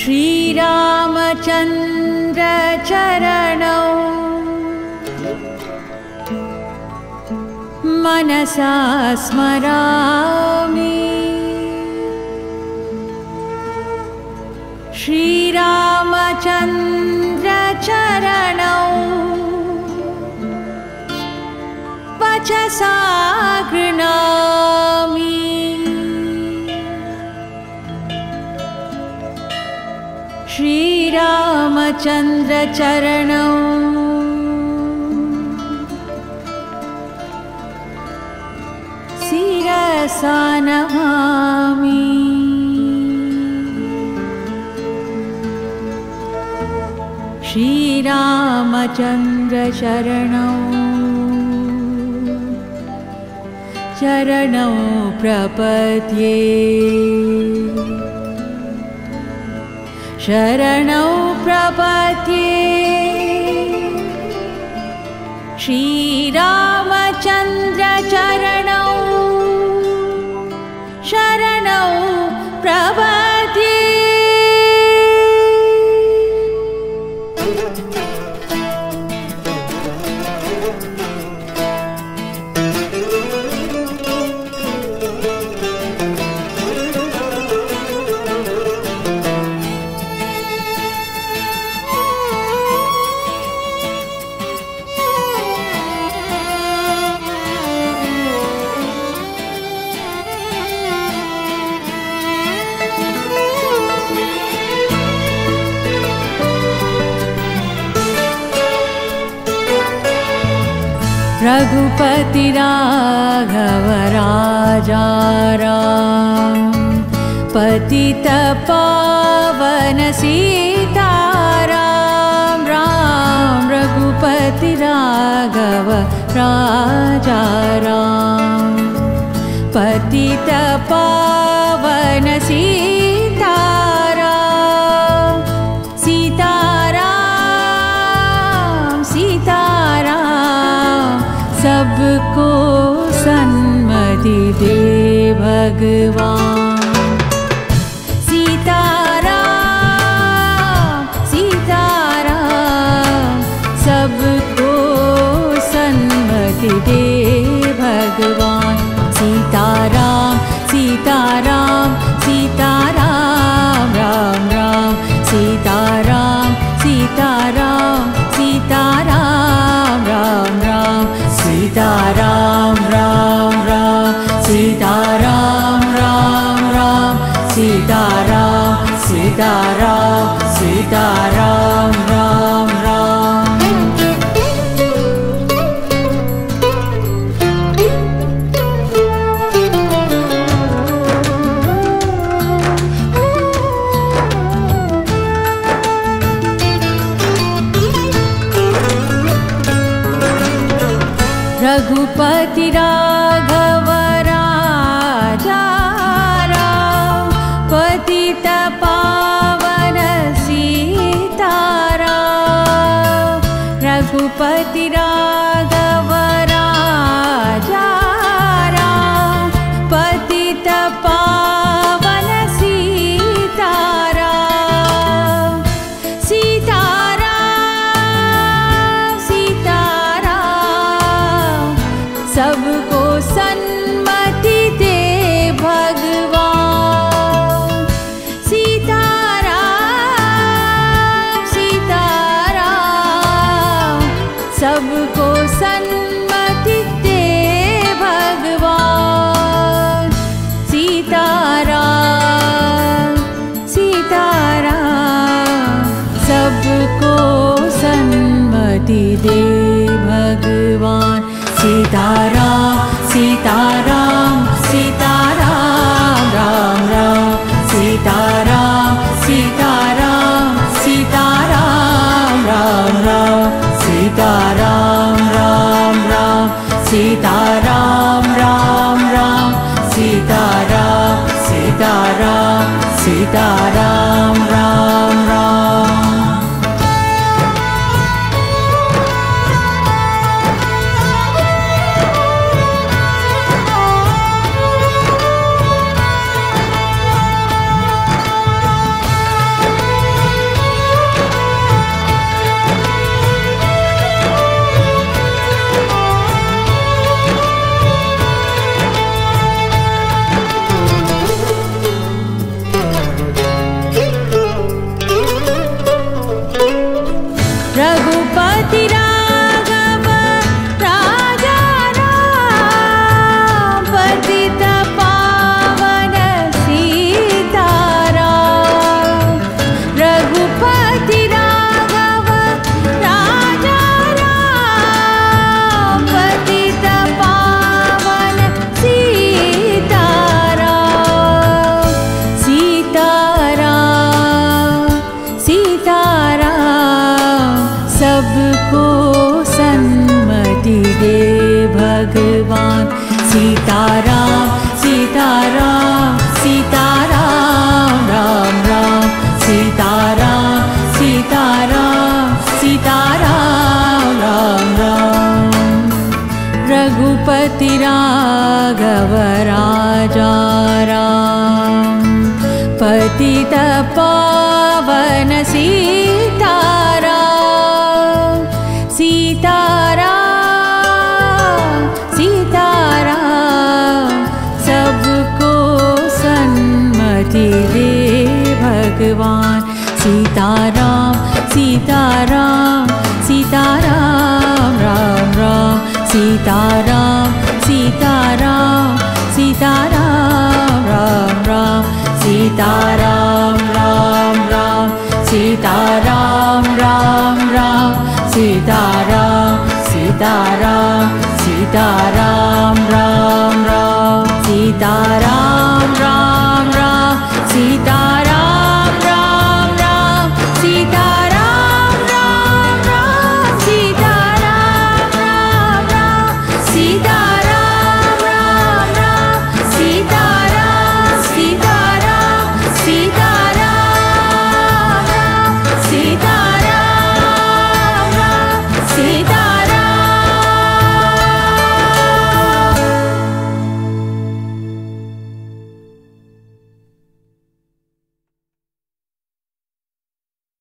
श्रीरामचन्द्र चरणौ मनसा स्मरामि। श्रीरामचन्द्र चरणौ वचसा गृह्णामि। श्रीरामचन्द्र चरणौ शिरसा नमामि। श्रीरामचन्द्र चरणौ चरणौ प्रपद्ये। शरणौ प्रपद्ये। श्रीरामचन्द्र चरणौ शरणौ प्रपद्ये। रघुपति राघव राजा राम, पतित पावन सीताराम राम। रघुपति राघव राजा राम, पतित पावन सीताराम। सीताराम सीताराम सबको सन्मति दे भगवान। सीताराम सीताराम सबको सन्मति दे भगवान। सीताराम सीताराम सीताराम राम राम। सीताराम सीताराम सीताराम राम राम। सीताराम राम राम सीताराम राम राम। सीताराम सीताराम सीताराम राम राम। रघुपति राघव राजा राम, पतित पावन सीताराम। रघुपति राघव राजा राम, पतित पावन सीताराम। सीताराम सीताराम सबको सन्मति दे भगवान। सीताराम सीताराम सबको सन्मति दे भगवान। सीताराम सीताराम सबको सन्मति दे भगवान। सीताराम सीताराम सीताराम राम राम। सीताराम सीताराम सीताराम राम राम। सीताराम राम राम सीताराम राम राम। सीताराम सीताराम सीताराम राम राम। भगवान सीताराम सीताराम सीताराम राम राम सीताराम सीताराम सीताराम राम राम रघुपति राघव राजा राम पतित पावन सीताराम सीताराम सीताराम सबको सन्मति दे भगवान सीताराम सीताराम सीताराम राम राम सीताराम सीताराम सीताराम राम राम सीताराम राम राम सीताराम राम राम सीताराम सीताराम सीताराम राम राम सीताराम